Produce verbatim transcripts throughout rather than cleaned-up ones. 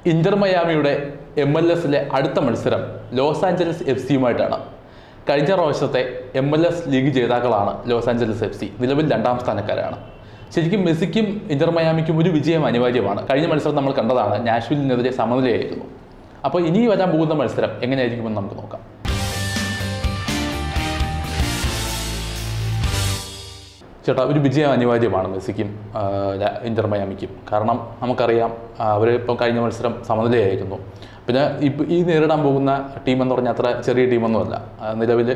Inter മയാമിയുടെ M L എസിലെ അടുത്ത മത്സരം ലോസ് ആഞ്ചലസ് എഫ് സിയുമായിട്ടാണ്. കഴിഞ്ഞ പ്രാവശ്യത്തെ എം എൽ എസ് ലീഗ് ജേതാക്കളാണ് ലോസ് ആഞ്ചലസ് എഫ് സി. നിലവിൽ രണ്ടാം സ്ഥാനക്കാരാണ്. ശരിക്കും മെസ്സിക്കും ഇന്റർ മയാമിക്കും ഒരു വിജയം അനിവാര്യമാണ്. കഴിഞ്ഞ മത്സരം നമ്മൾ കണ്ടതാണ്, നാഷ്വില്ലിനെതിരെ സമനിലയായിരുന്നു. അപ്പോൾ ഇനി വരാൻ പോകുന്ന മത്സരം എങ്ങനെയായിരിക്കുമെന്ന് നമുക്ക് നോക്കാം. ചേട്ടാ, ഒരു വിജയം അനിവാര്യമാണ് മെസ്സിക്കും ഇന്റർ മയാമിക്കും. കാരണം നമുക്കറിയാം, അവർ ഇപ്പോൾ കഴിഞ്ഞ മത്സരം സമനിലയായിരുന്നു. പിന്നെ ഇപ്പം ഈ നേരിടാൻ പോകുന്ന ടീമെന്ന് പറഞ്ഞാൽ അത്ര ചെറിയ ടീമൊന്നുമല്ല. നിലവിൽ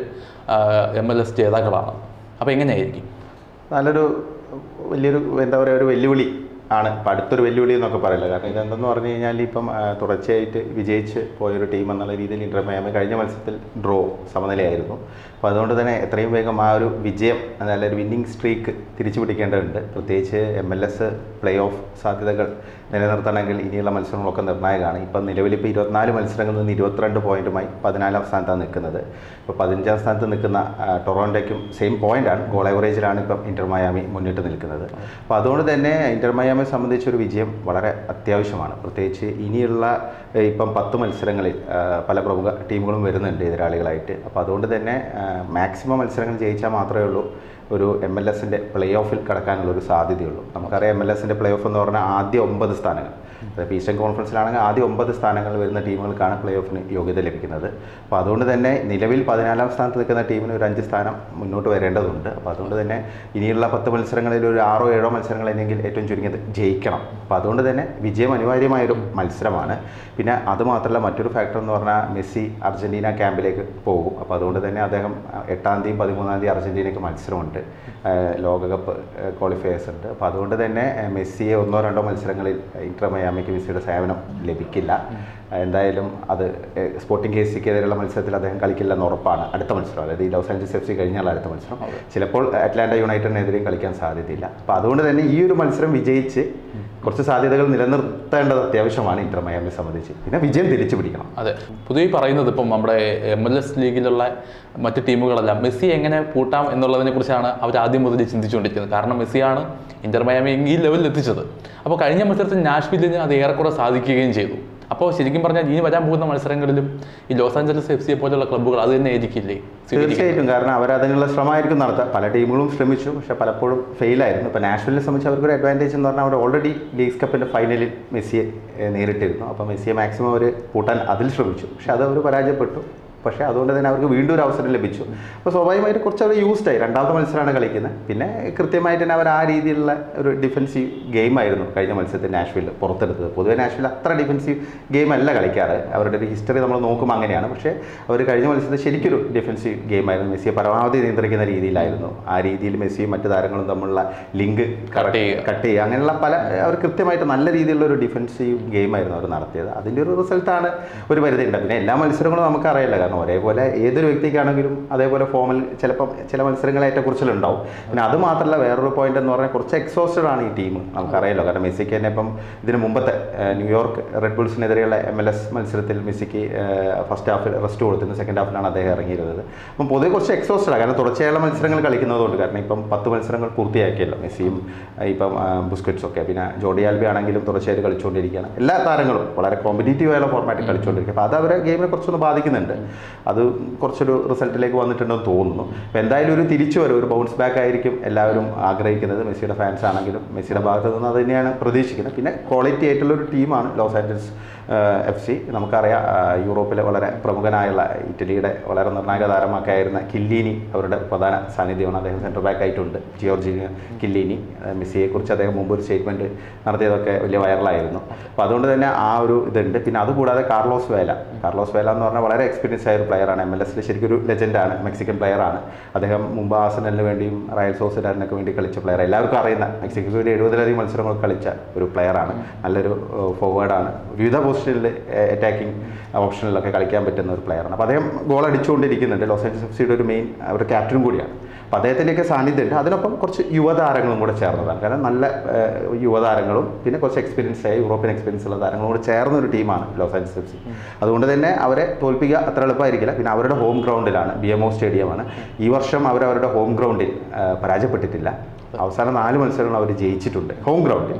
എം എൽ എസ് ജേതാക്കളാണ്. അപ്പോൾ എങ്ങനെയായിരിക്കും? നല്ലൊരു വലിയൊരു എന്താ പറയുക, ഒരു വെല്ലുവിളി ആണ്. ഇപ്പം അടുത്തൊരു വെല്ലുവിളി എന്നൊക്കെ പറയില്ല. കാരണം ഇതെന്തെന്ന് പറഞ്ഞു കഴിഞ്ഞാൽ ഇപ്പം തുടർച്ചയായിട്ട് വിജയിച്ച് പോയൊരു ടീം എന്നുള്ള രീതിയിൽ ഇന്റർ മയാമി കഴിഞ്ഞ മത്സരത്തിൽ ഡ്രോ സമനിലയായിരുന്നു. അപ്പോൾ അതുകൊണ്ട് തന്നെ എത്രയും വേഗം ആ ഒരു വിജയം, നല്ലൊരു വിന്നിങ് സ്ട്രീക്ക് തിരിച്ചു പിടിക്കേണ്ടതുണ്ട്. പ്രത്യേകിച്ച് M L S play off സാധ്യതകൾ നിലനിർത്തണമെങ്കിൽ ഇനിയുള്ള മത്സരങ്ങളൊക്കെ നിർണായകമാണ്. ഇപ്പം നിലവിലിപ്പോൾ ഇരുപത്തിനാല് മത്സരങ്ങളിൽ നിന്ന് ഇരുപത്തിരണ്ട് പോയിന്റുമായി പതിനാലാം സ്ഥാനത്താണ് നിൽക്കുന്നത്. ഇപ്പോൾ പതിനഞ്ചാം സ്ഥാനത്ത് നിൽക്കുന്ന ടൊറോണ്ടോയ്ക്കും സെയിം പോയിന്റാണ്, ഗോൾ ആവറേജിലാണ് ഇപ്പം ഇന്റർ മയാമി മുന്നിട്ട് നിൽക്കുന്നത്. അപ്പോൾ അതുകൊണ്ട് തന്നെ ഇന്റർ മയാമിയെ സംബന്ധിച്ചൊരു വിജയം വളരെ അത്യാവശ്യമാണ്. പ്രത്യേകിച്ച് ഇനിയുള്ള ഇപ്പം പത്ത് മത്സരങ്ങളിൽ പല പ്രമുഖ ടീമുകളും വരുന്നുണ്ട് എതിരാളികളായിട്ട്. അപ്പോൾ അതുകൊണ്ട് തന്നെ മാക്സിമം മത്സരങ്ങൾ ജയിച്ചാൽ മാത്രമേ ഉള്ളൂ ഒരു എം എൽ എസിൻ്റെ പ്ലേ ഓഫിൽ കടക്കാനുള്ളൊരു സാധ്യതയുള്ളൂ. നമുക്കറിയാം, എം എൽ എസിൻ്റെ പ്ലേ ഓഫ് എന്ന് പറഞ്ഞാൽ ആദ്യ ഒമ്പത് സ്ഥാനങ്ങൾ, അതായത് ഈസ്റ്റേൺ കോൺഫറൻസിലാണെങ്കിൽ ആദ്യ ഒമ്പത് സ്ഥാനങ്ങൾ വരുന്ന ടീമുകൾക്കാണ് പ്ലേ ഓഫിന് യോഗ്യത ലഭിക്കുന്നത്. അപ്പോൾ അതുകൊണ്ട് തന്നെ നിലവിൽ പതിനാലാം സ്ഥാനത്ത് നിൽക്കുന്ന ടീമിന് ഒരു അഞ്ച് സ്ഥാനം മുന്നോട്ട് വരേണ്ടതുണ്ട്. അപ്പോൾ അതുകൊണ്ട് തന്നെ ഇനിയുള്ള പത്ത് മത്സരങ്ങളിൽ ഒരു ആറോ ഏഴോ മത്സരങ്ങളല്ലെങ്കിൽ ഏറ്റവും ചുരുങ്ങിയത് ജയിക്കണം. അപ്പോൾ അതുകൊണ്ട് തന്നെ വിജയം അനിവാര്യമായൊരു മത്സരമാണ്. പിന്നെ അതുമാത്രമല്ല, മറ്റൊരു ഫാക്ടർ എന്ന് പറഞ്ഞാൽ മെസ്സി അർജൻറ്റീന ക്യാമ്പിലേക്ക് പോകും. അപ്പോൾ അതുകൊണ്ട് തന്നെ അദ്ദേഹം എട്ടാം തീയതി പതിമൂന്നാം തീയതി അർജൻറ്റീനയ്ക്ക് മത്സരമുണ്ട്, ലോകകപ്പ് ക്വാളിഫയേഴ്സ് ഉണ്ട്. അപ്പോൾ അതുകൊണ്ട് തന്നെ മെസ്സിയെ ഒന്നോ രണ്ടോ മത്സരങ്ങളിൽ ഇന്റർ മയാമിക്ക് മെസ്സിയുടെ സേവനം ലഭിക്കില്ല. എന്തായാലും അത് സ്പോർട്ടിംഗ് കെ സിക്കെതിരെയുള്ള മത്സരത്തിൽ അദ്ദേഹം കളിക്കില്ലെന്ന് ഉറപ്പാണ്. അടുത്ത മത്സരം, അതായത് ഈ ലോസ് ആഞ്ചലസ് എഫ് സി കഴിഞ്ഞാൽ അടുത്ത മത്സരം ചിലപ്പോൾ അറ്റ്ലാന്റ യുണൈറ്റഡിനെതിരെയും കളിക്കാൻ സാധ്യതയില്ല. അപ്പോൾ അതുകൊണ്ട് തന്നെ ഈ ഒരു മത്സരം വിജയിച്ച് കുറച്ച് സാധ്യതകൾ നിലനിർത്തേണ്ടത് അത്യാവശ്യമാണ് ഇന്റർ മയാമിയെ സംബന്ധിച്ച്. പിന്നെ വിജയം തിരിച്ചു പിടിക്കണം. അതെ, പൊതുവെ പറയുന്നത് ഇപ്പം നമ്മുടെ എം എൽ എസ് ലീഗിലുള്ള മറ്റ് ടീമുകളെല്ലാം മെസ്സി എങ്ങനെ പൂട്ടാം എന്നുള്ളതിനെ കുറിച്ചാണ് അവർ ആദ്യം മുതൽ ചിന്തിച്ചുകൊണ്ടിരിക്കുന്നത്. കാരണം മെസ്സിയാണ് ഇന്റർ മയാമി ഈ ലെവലിൽ എത്തിച്ചത്. അപ്പോൾ കഴിഞ്ഞ മത്സരത്തിൽ നാഷ്വില്ലിന് അത് ഏറെക്കുറെ സാധിക്കുകയും ചെയ്തു. അപ്പോൾ ശരിക്കും പറഞ്ഞാൽ ഇനി വരാൻ പോകുന്ന മത്സരങ്ങളിലും ഈ ലോസ് ആഞ്ചലസ് എഫ് സിയെ പോലുള്ള ക്ലബ്ബുകൾ അത് തന്നെ ആയിരിക്കില്ലേ? തീർച്ചയായിട്ടും. കാരണം അവർ അതിനുള്ള ശ്രമമായിരിക്കും നടത്തുക. പല ടീമുകളും ശ്രമിച്ചു, പക്ഷേ പലപ്പോഴും ഫെയിലായിരുന്നു. ഇപ്പോൾ നാഷണലിനെ സംബന്ധിച്ച് അവർക്കൊരു അഡ്വാൻറ്റേജ് എന്ന് പറഞ്ഞാൽ അവർ ഓൾറെഡി ലീഗ്സ് കപ്പിൻ്റെ ഫൈനലിൽ മെസ്സിയെ നേരിട്ടിരുന്നു. അപ്പോൾ മെസ്സിയെ മാക്സിമം അവർ കൂട്ടാൻ അതിൽ ശ്രമിച്ചു, പക്ഷേ അത് അവർ പരാജയപ്പെട്ടു. പക്ഷേ അതുകൊണ്ട് തന്നെ അവർക്ക് വീണ്ടും ഒരു അവസരം ലഭിച്ചു. അപ്പോൾ സ്വാഭാവികമായിട്ട് കുറച്ച് അവർ യൂസ്ഡായി. രണ്ടാമത്തെ മത്സരമാണ് കളിക്കുന്നത്. പിന്നെ കൃത്യമായിട്ട് തന്നെ അവർ ആ രീതിയിലുള്ള ഒരു ഡിഫൻസീവ് ഗെയിമായിരുന്നു കഴിഞ്ഞ മത്സരത്തിൽ നാഷ്വില്ല് പുറത്തെടുത്തത്. പൊതുവെ നാഷ്വില്ല് അത്ര ഡിഫൻസീവ് ഗെയിം അല്ല കളിക്കാറ്. അവരുടെ ഒരു ഹിസ്റ്ററി നമ്മൾ നോക്കുമ്പോൾ അങ്ങനെയാണ്. പക്ഷേ അവർ കഴിഞ്ഞ മത്സരത്തിൽ ശരിക്കൊരു ഡിഫൻസീവ് ഗെയിമായിരുന്നു. മെസ്സിയെ പരമാവധി നിയന്ത്രിക്കുന്ന രീതിയിലായിരുന്നു. ആ രീതിയിൽ മെസ്സിയും മറ്റു താരങ്ങളും തമ്മിലുള്ള ലിങ്ക് കട്ട് ചെയ്യുക, അങ്ങനെയുള്ള പല അവർ കൃത്യമായിട്ട് നല്ല രീതിയിലുള്ള ഒരു ഡിഫൻസീവ് ഗെയിമായിരുന്നു അവർ നടത്തിയത്. അതിൻ്റെ ഒരു റിസൾട്ടാണ് ഒരു പരിധി ഉണ്ട്. പിന്നെ എല്ലാ മത്സരങ്ങളും നമുക്കറിയില്ല. ഒരേപോലെ ഏതൊരു വ്യക്തിക്കാണെങ്കിലും അതേപോലെ ഫോമിൽ ചിലപ്പം ചില മത്സരങ്ങൾ ഏറ്റക്കുറിച്ചിലുണ്ടാവും. പിന്നെ അത് മാത്രമല്ല, വേറൊരു പോയിന്റ് എന്ന് പറഞ്ഞാൽ കുറച്ച് എക്സോസ്റ്റഡ് ആണ് ഈ ടീം. നമുക്കറിയാലോ. കാരണം മെസ്സിക്ക് തന്നെ ഇപ്പം ഇതിന് മുമ്പത്തെ ന്യൂയോർക്ക് റെഡ് ബുൾസിനെതിരെയുള്ള എം എൽ എസ് മത്സരത്തിൽ മെസ്സിക്ക് ഫസ്റ്റ് ഹാഫിൽ റെസ്റ്റ് കൊടുത്തിരുന്നു, സെക്കൻഡ് ഹാഫിലാണ് അദ്ദേഹം ഇറങ്ങിയിരുന്നത്. അപ്പം പൊതുവെ കുറച്ച് എക്സോസ്റ്റഡ് ആണ്. കാരണം തുടർച്ചയായുള്ള മത്സരങ്ങൾ കളിക്കുന്നതുകൊണ്ട്. കാരണം ഇപ്പം പത്ത് മത്സരങ്ങൾ പൂർത്തിയാക്കിയല്ലോ മെസ്സിയും ഇപ്പം ബുസ്കറ്റ്സും ഒക്കെ. പിന്നെ ജോർഡി ആൽബ ആണെങ്കിലും തുടർച്ചയായിട്ട് കളിച്ചുകൊണ്ടിരിക്കുകയാണ്. എല്ലാ താരങ്ങളും വളരെ കോമ്പറ്റീറ്റീവ് ആയുള്ള ഫോർമാറ്റിൽ കളിച്ചുകൊണ്ടിരിക്കുക. അപ്പോൾ അത് അവരെ ഗെയിമിനെ കുറച്ചൊന്ന് ബാധിക്കുന്നുണ്ട്. അത് കുറച്ചൊരു റിസൾട്ടിലേക്ക് വന്നിട്ടുണ്ടെന്ന് തോന്നുന്നു. അപ്പോൾ എന്തായാലും ഒരു തിരിച്ചു വരും, ഒരു ബൗൺസ് ബാക്ക് ആയിരിക്കും എല്ലാവരും ആഗ്രഹിക്കുന്നത്. മെസ്സിയുടെ ഫാൻസ് ആണെങ്കിലും മെസ്സിയുടെ ഭാഗത്ത് നിന്ന് അത് തന്നെയാണ് പ്രതീക്ഷിക്കുന്നത്. പിന്നെ ക്വാളിറ്റി ആയിട്ടുള്ളൊരു ടീമാണ് ലോസ് ആഞ്ചലസ് എഫ് സി. നമുക്കറിയാം, യൂറോപ്പിലെ വളരെ പ്രമുഖനായുള്ള ഇറ്റലിയുടെ വളരെ നിർണായക താരമൊക്കെ ആയിരുന്ന കില്ലീനി അവരുടെ പ്രധാന സാന്നിധ്യമാണ്. അദ്ദേഹം സെൻറ്റർ ബാക്ക് ആയിട്ടുണ്ട്, ജിയോർജിനിയോ കില്ലീനി. മെസ്സിയെക്കുറിച്ച് അദ്ദേഹം മുമ്പ് ഒരു സ്റ്റേറ്റ്മെൻറ്റ് നടത്തിയതൊക്കെ വലിയ വൈറലായിരുന്നു. അപ്പോൾ അതുകൊണ്ട് തന്നെ ആ ഒരു ഇതുണ്ട്. പിന്നെ അതുകൂടാതെ കാർലോസ് വേല കാർലോസ് വേല എന്ന് പറഞ്ഞാൽ വളരെ എക്സ്പീരിയൻസ് ആയ ഒരു പ്ലെയറാണ്. എം എൽ എസിൽ ശരിക്കും ഒരു ലെജൻഡാണ്, മെക്സിക്കൻ പ്ലെയറാണ്. അദ്ദേഹം മുമ്പ് ആർസനലിന് വേണ്ടിയും റയൽ സോസിഡാഡിനൊക്കെ വേണ്ടി കളിച്ച പ്ലെയർ, എല്ലാവർക്കും അറിയുന്ന മെക്സിക്കോയ്ക്ക് വേണ്ടി എഴുപതിലധികം മത്സരങ്ങൾ കളിച്ച ഒരു പ്ലെയറാണ്. നല്ലൊരു ഫോർവേഡാണ്. വിവിധ പൊസിഷനിൽ അറ്റാക്കിംഗ് ഓപ്ഷനിലൊക്കെ കളിക്കാൻ പറ്റുന്ന ഒരു പ്ലെയറാണ്. അപ്പോൾ അദ്ദേഹം ഗോൾ അടിച്ചുകൊണ്ടിരിക്കുന്നുണ്ട്. ലോസ് ആഞ്ചലസ് എഫ് സിയുടെ ഒരു മെയിൻ അവരുടെ ക്യാപ്റ്റനും കൂടിയാണ്. അപ്പോൾ അദ്ദേഹത്തിൻ്റെയൊക്കെ സാന്നിധ്യമുണ്ട്. അതിനൊപ്പം കുറച്ച് യുവതാരങ്ങളും കൂടെ ചേർന്നതാണ്. കാരണം നല്ല യുവതാരങ്ങളും പിന്നെ കുറച്ച് എക്സ്പീരിയൻസ് ആയ യൂറോപ്യൻ എക്സ്പീരിയൻസ് ഉള്ള താരങ്ങളും കൂടെ ചേർന്ന ഒരു ടീമാണ് ലോസ് ആഞ്ചലസ് എഫ് സി. അതുകൊണ്ട് തന്നെ അവരെ തോൽപ്പിക്കുക അത്ര എളുപ്പമായിരിക്കില്ല. പിന്നെ അവരുടെ ഹോം ഗ്രൗണ്ടിലാണ്, ബി എം ഒ സ്റ്റേഡിയമാണ്. ഈ വർഷം അവർ അവരുടെ ഹോം ഗ്രൗണ്ടിൽ പരാജയപ്പെട്ടിട്ടില്ല. അവസാന നാല് മത്സരങ്ങൾ അവർ ജയിച്ചിട്ടുണ്ട് ഹോം ഗ്രൗണ്ടിൽ.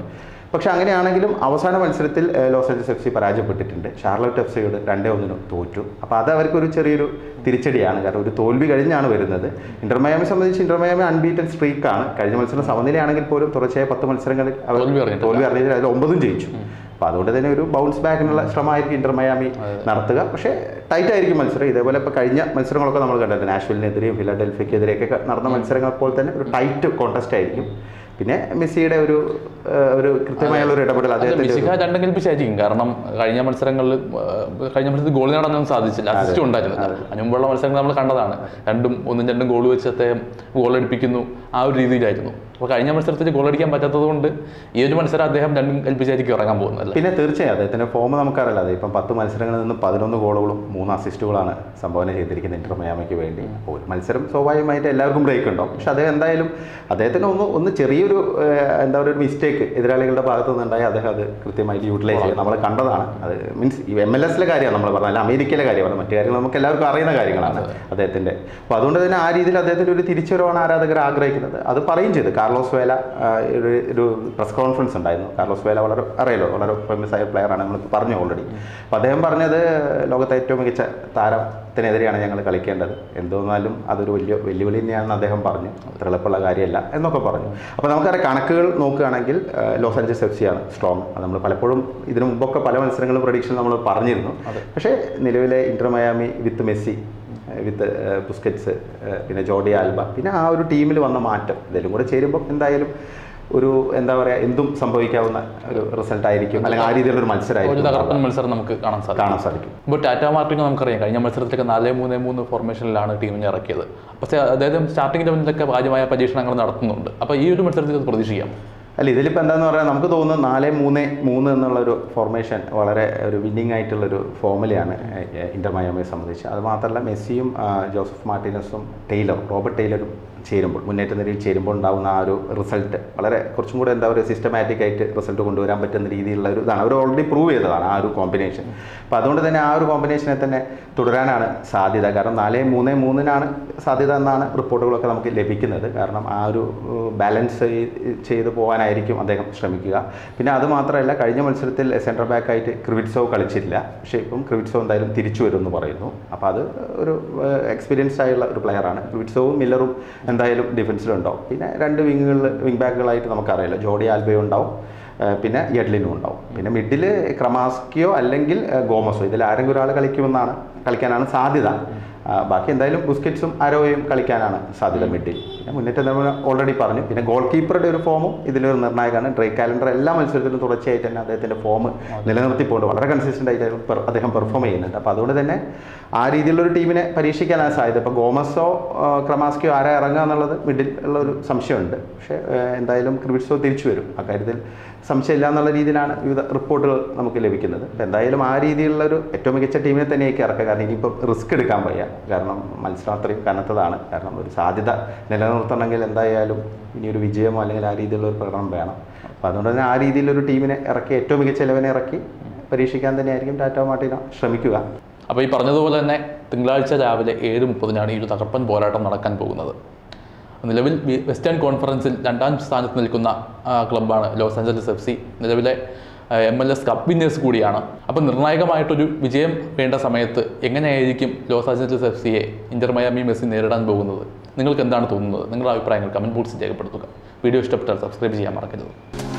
പക്ഷേ അങ്ങനെയാണെങ്കിലും അവസാന മത്സരത്തിൽ ലോസ് ആഞ്ചലസ് എഫ് സി പരാജയപ്പെട്ടിട്ടുണ്ട്. ഷാർലറ്റ് എഫ് സിയോട് രണ്ടേ ഒന്നിന് തോറ്റു. അപ്പോൾ അത് അവർക്കൊരു ചെറിയൊരു തിരിച്ചടിയാണ്. കാരണം ഒരു തോൽവി കഴിഞ്ഞാണ് വരുന്നത്. ഇന്റർ മയാമിയെ സംബന്ധിച്ച് ഇന്റർ മയാമി അൺബീറ്റൻ സ്ട്രീക്കാണ്. കഴിഞ്ഞ മത്സരം സമനിലയാണെങ്കിൽ പോലും തുടർച്ചയായ പത്ത് മത്സരങ്ങളിൽ അവർ തോൽവി അറിഞ്ഞിട്ട് അതിൽ ഒമ്പതും ജയിച്ചു. അപ്പോൾ അതുകൊണ്ട് തന്നെ ഒരു ബൗൺസ് ബാക്കിനുള്ള ശ്രമമായിരിക്കും ഇന്റർ മയാമി നടത്തുക. പക്ഷേ ടൈറ്റ് ആയിരിക്കും മത്സരം. ഇതേപോലെ ഇപ്പോൾ കഴിഞ്ഞ മത്സരങ്ങളൊക്കെ നമ്മൾ കണ്ടത് നാഷ്വലിനെതിരെയും ഫിലഡൽഫിയക്കെതിരെയൊക്കെ നടന്ന മത്സരങ്ങൾ പോലെ തന്നെ ഒരു ടൈറ്റ് കോൺടെസ്റ്റ് ആയിരിക്കും. പിന്നെ മെസ്സിയുടെ ഒരു ഒരു കൃത്യമായുള്ള ഒരു ഇടപെടൽ അദ്ദേഹത്തിന് രണ്ടും കൽപ്പിച്ചായിരിക്കും. കാരണം കഴിഞ്ഞ മത്സരങ്ങളിൽ കഴിഞ്ഞ മത്സരത്തിൽ ഗോൾ നേടാനൊന്നും സാധിച്ചില്ല, അസിസ്റ്റ് ഉണ്ടായിരുന്നില്ല. അതിന് മുമ്പുള്ള മത്സരങ്ങൾ നമ്മൾ കണ്ടതാണ്. രണ്ടും ഒന്നും രണ്ടും ഗോൾ വെച്ച് അദ്ദേഹം ഗോൾ അടിപ്പിക്കുന്നു, ആ ഒരു രീതിയിലായിരുന്നു. അപ്പോൾ കഴിഞ്ഞ മത്സരത്തിൽ ഗോൾ അടിക്കാൻ പറ്റാത്തത് കൊണ്ട് ഈ ഒരു മത്സരം അദ്ദേഹം രണ്ടും കൽപ്പിച്ചായിരിക്കും ഇറങ്ങാൻ പോകുന്നത്. പിന്നെ തീർച്ചയായും അദ്ദേഹത്തിൻ്റെ ഫോം നമുക്കറിയില്ല. അത് ഇപ്പം പത്ത് മത്സരങ്ങളിൽ നിന്ന് പതിനൊന്ന് ഗോളുകളും മൂന്ന് അസിസ്റ്റുകളാണ് സംഭാവന ചെയ്തിരിക്കുന്നത് ഇന്റർ മയാമിക്ക് വേണ്ടി. അപ്പോൾ ഒരു മത്സരം സ്വാഭാവികമായിട്ട് എല്ലാവർക്കും ബ്രേക്ക് ഉണ്ടാവും. പക്ഷെ അദ്ദേഹം എന്തായാലും അദ്ദേഹത്തിന് ഒന്ന് ഒന്ന് ചെറിയൊരു എന്താ പറയുക ഒരു മിസ്റ്റേക്ക് എതിരാളികളുടെ ഭാഗത്തു നിന്നുണ്ടായി അദ്ദേഹം അത് കൃത്യമായിട്ട് യൂട്ടിലൈസ് ചെയ്യുക നമ്മൾ കണ്ടതാണ്. അത് മീൻസ് ഈ എം എൽ എസിലെ കാര്യമാണ് നമ്മൾ പറഞ്ഞത്, അല്ല അമേരിക്കയിലെ കാര്യമാണ്. മറ്റു കാര്യങ്ങൾ നമുക്ക് എല്ലാവർക്കും അറിയുന്ന കാര്യങ്ങളാണ് അദ്ദേഹത്തിൻ്റെ. അപ്പോൾ അതുകൊണ്ട് തന്നെ ആ രീതിയിൽ അദ്ദേഹത്തിൻ്റെ ഒരു തിരിച്ചുവരവാണ് ആരാധകർ ആഗ്രഹിക്കുന്നത്. അത് പറയും ചെയ്ത് കാർലോസ് വേല ഒരു ഒരു പ്രസ് കോൺഫറൻസ് ഉണ്ടായിരുന്നു. കാർലോസ് വേല വളരെ അറിയാലോ, വളരെ ഫേമസ് ആയ പ്ലെയറാണ്, നമ്മളിപ്പോൾ പറഞ്ഞു ഓൾറെഡി. അപ്പോൾ അദ്ദേഹം പറഞ്ഞത് ലോകത്തെ ഏറ്റവും മികച്ച താരത്തിനെതിരെയാണ് ഞങ്ങൾ കളിക്കേണ്ടത്. എന്തോന്നാലും അതൊരു വലിയ വെല്ലുവിളി തന്നെയാണെന്ന് അദ്ദേഹം പറഞ്ഞു. അത്ര എളുപ്പമുള്ള കാര്യമല്ല എന്നൊക്കെ പറഞ്ഞു. അപ്പോൾ നമുക്കറിയാം കണക്കുകൾ നോക്കുകയാണെങ്കിൽ ലോസ് ആഞ്ചലസ് എഫ് സി ആണ് സ്ട്രോങ്. അത് നമ്മൾ പലപ്പോഴും ഇതിനു മുമ്പൊക്കെ പല മത്സരങ്ങളും പ്രഡിക്ഷൻ നമ്മൾ പറഞ്ഞിരുന്നു. പക്ഷേ നിലവിലെ Inter Miami with Messi, with Busquets, പിന്നെ ജോർഡി ആൽബ, പിന്നെ ആ ഒരു ടീമിൽ വന്ന മാറ്റം ഇതെല്ലാം കൂടെ ചേരുമ്പോൾ എന്തായാലും ഒരു എന്താ പറയുക എന്തും സംഭവിക്കാവുന്ന ഒരു റിസൾട്ട് ആയിരിക്കും, അല്ലെങ്കിൽ ആ രീതിയിലുള്ള ഒരു മത്സരമായിരിക്കും മത്സരം നമുക്ക് കാണാൻ സാധിക്കും കാണാൻ സാധിക്കും ഇപ്പോൾ ടാറ്റ മാർട്ടിനെ നമുക്കറിയാം കഴിഞ്ഞ മത്സരത്തിലൊക്കെ നാല് മൂന്ന് മൂന്ന് ഫോർമേഷനിലാണ് ടീമിനെ ഇറക്കിയത്. പക്ഷേ അദ്ദേഹം സ്റ്റാർട്ടിംഗ് ലെവലിലൊക്കെ കാര്യമായ പരീക്ഷണങ്ങൾ നടത്തുന്നുണ്ട്. അപ്പോൾ ഈ ഒരു മത്സരത്തിൽ പ്രതീക്ഷിക്കാം. അല്ല ഇതിലിപ്പോൾ എന്താണെന്ന് പറഞ്ഞാൽ നമുക്ക് തോന്നുന്നു നാല് മൂന്ന് മൂന്ന് എന്നുള്ളൊരു ഫോർമേഷൻ വളരെ ഒരു വിന്നിങ് ആയിട്ടുള്ളൊരു ഫോമിലാണ് ഇന്റർ മയാമിയെ സംബന്ധിച്ച്. അത് മാത്രമല്ല മെസ്സിയും ജോസഫ് മാർട്ടിനസും ടെയ്ലറും റോബർട്ട് ടെയ്ലറും ചേരുമ്പോൾ മുന്നേറ്റ നിരയിൽ ചേരുമ്പോൾ ഉണ്ടാകുന്ന ആ ഒരു റിസൾട്ട് വളരെ കുറച്ചും കൂടെ എന്താ പറയുക സിസ്റ്റമാറ്റിക് ആയിട്ട് റിസൾട്ട് കൊണ്ടുവരാൻ പറ്റുന്ന രീതിയിലുള്ള ഒരു ഇതാണ്. അവർ ഓൾറെഡി പ്രൂവ് ചെയ്തതാണ് ആ ഒരു കോമ്പിനേഷൻ. അപ്പോൾ അതുകൊണ്ട് തന്നെ ആ ഒരു കോമ്പിനേഷനെ തന്നെ തുടരാനാണ് സാധ്യത. കാരണം നാല് മൂന്ന് മൂന്നിനാണ് സാധ്യത എന്നാണ് റിപ്പോർട്ടുകളൊക്കെ നമുക്ക് ലഭിക്കുന്നത്. കാരണം ആ ഒരു ബാലൻസ് ചെയ്ത് പോകാനായിരിക്കും അദ്ദേഹം ശ്രമിക്കുക. പിന്നെ അത് മാത്രമല്ല കഴിഞ്ഞ മത്സരത്തിൽ സെൻട്രൽ ബാക്കായിട്ട് ക്രിവിറ്റ്സോ കളിച്ചില്ല. പക്ഷേ ഇപ്പം ക്രിവിറ്റ്സോ എന്തായാലും തിരിച്ചു വരുമെന്ന് പറയുന്നു. അപ്പോൾ അത് ഒരു എക്സ്പീരിയൻസ്ഡ് ആയുള്ള ഒരു പ്ലെയറാണ്. ക്രിവിറ്റ്സോവും മില്ലറും എന്തായാലും ഡിഫൻസിലുണ്ടാവും. പിന്നെ രണ്ട് വിങ്ങുകളിൽ വിങ് ബാക്കുകളായിട്ട് നമുക്കറിയാലോ ജോർഡി ആൽബയോ ഉണ്ടാവും, പിന്നെ യെഡ്ലിനും ഉണ്ടാവും. പിന്നെ മിഡിൽ ക്രമാസ്കിയോ അല്ലെങ്കിൽ ഗോമസോ ഇതിൽ ആരെങ്കിലും ഒരാൾ കളിക്കുമെന്നാണ് കളിക്കാനാണ് സാധ്യത. ബാക്കി എന്തായാലും ബുസ്കറ്റ്സും അരോയും കളിക്കാനാണ് സാധ്യത മിഡിൽ. പിന്നെ മുന്നേറ്റം നമ്മൾ ഓൾറെഡി പറഞ്ഞു. പിന്നെ ഗോൾ കീപ്പറുടെ ഒരു ഫോമും ഇതിലൊരു നിർണായകമാണ്. ഡ്രേക്ക് കാലണ്ടർ എല്ലാ മത്സരത്തിലും തുടർച്ചയായിട്ട് തന്നെ അദ്ദേഹത്തിൻ്റെ ഫോം നിലനിർത്തിപ്പോണ്ട് വളരെ കൺസിസ്റ്റൻ്റ് ആയിട്ട് അദ്ദേഹം പെർഫോം ചെയ്യുന്നുണ്ട്. അപ്പോൾ അതുകൊണ്ട് തന്നെ ആ രീതിയിലുള്ളൊരു ടീമിനെ പരീക്ഷിക്കാനാണ് സാധ്യത. ഇപ്പോൾ ഗോമസോ ക്രമാസ്കിയോ ആരാ ഇറങ്ങുക എന്നുള്ളത് മിഡിൽ ഉള്ള ഒരു സംശയമുണ്ട്. പക്ഷേ എന്തായാലും ക്രിവിറ്റ്സോ തിരിച്ചു വരും, അക്കാര്യത്തിൽ സംശയമില്ല എന്നുള്ള രീതിയിലാണ് വിവിധ റിപ്പോർട്ടുകൾ നമുക്ക് ലഭിക്കുന്നത്. അപ്പോൾ എന്തായാലും ആ രീതിയിലുള്ളൊരു ഏറ്റവും മികച്ച ടീമിനെ തന്നെയൊക്കെ ഇറക്കുക. കാരണം ഇനിയിപ്പം റിസ്ക് എടുക്കാൻ വയ്യ. കാരണം മത്സരം അത്രയും കനത്തതാണ്. കാരണം ഒരു സാധ്യത നിലനിർത്തണമെങ്കിൽ എന്തായാലും ഇനിയൊരു വിജയമോ അല്ലെങ്കിൽ ആ രീതിയിലുള്ള ഒരു പ്രകടനം വേണം. അപ്പോൾ അതുകൊണ്ട് തന്നെ ആ രീതിയിലൊരു ടീമിനെ ഇറക്കി ഏറ്റവും മികച്ച ഇലവനെ ഇറക്കി പരീക്ഷിക്കാൻ തന്നെയായിരിക്കും ടാറ്റ മാർട്ടിന ശ്രമിക്കുക. അപ്പോൾ ഈ പറഞ്ഞതുപോലെ തന്നെ തിങ്കളാഴ്ച രാവിലെ ഏഴ് മുപ്പതിനാണ് ഈ ഒരു തകർപ്പൻ പോരാട്ടം നടക്കാൻ പോകുന്നത്. നിലവിൽ വെസ്റ്റേൺ കോൺഫറൻസിൽ രണ്ടാം സ്ഥാനത്ത് നിൽക്കുന്ന ക്ലബ്ബാണ് ലോസ് ആഞ്ചലസ് എഫ് സി. നിലവിലെ M L S cup winners കൂടിയാണ്. അപ്പോൾ നിർണായകമായിട്ടൊരു വിജയം വേണ്ട സമയത്ത് എങ്ങനെയായിരിക്കും ലോസ് ആഞ്ചലസ് എഫ് സിയെ ഇന്റർ മയാമി മെസ്സി നേരിടാൻ പോകുന്നത്? നിങ്ങൾക്ക് എന്താണ് തോന്നുന്നത്? നിങ്ങളുടെ അഭിപ്രായങ്ങൾ കമൻറ്റ് ബോക്സിൽ രേഖപ്പെടുത്തുക. വീഡിയോ ഇഷ്ടപ്പെട്ടാൽ സബ്സ്ക്രൈബ് ചെയ്യാൻ മറക്കരുത്.